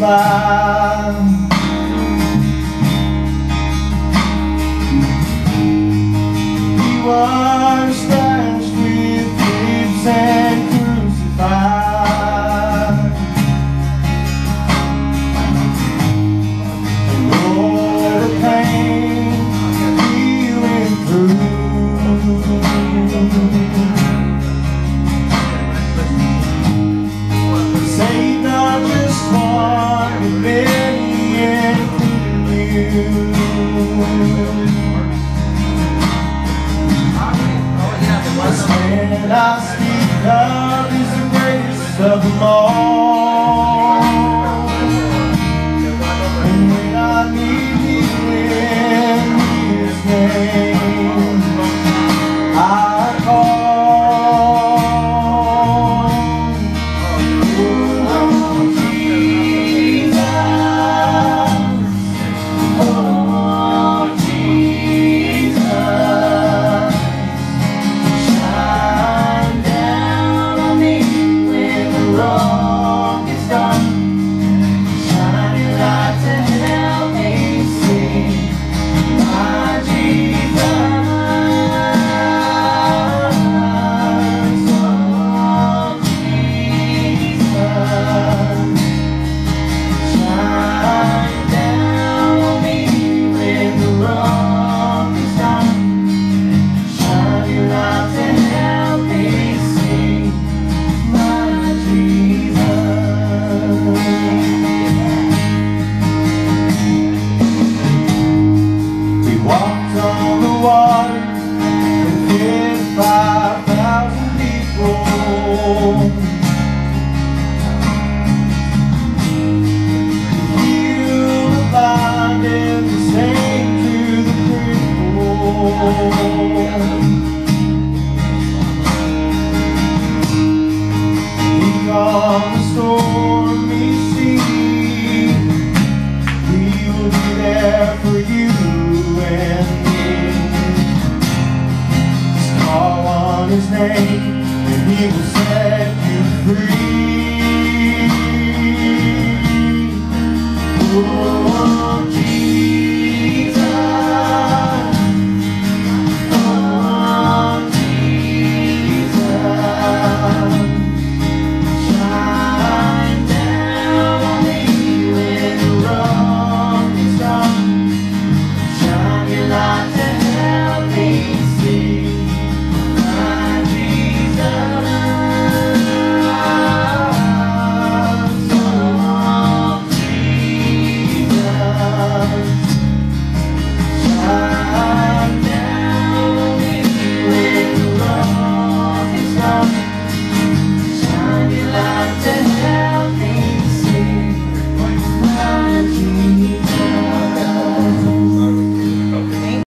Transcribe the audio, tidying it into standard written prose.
crucified. He was slashed with whips and crucified. And all the pain he went through, saved not just one, but many, including you. And I speak of is the greatest of them all. And when I need healing in His name, I call. On the water and fed 5,000 people. Healed the blind and the same to the crippled. He calmed the stormy sea. He will be there for you and call on His name, and He will set you free. Oh.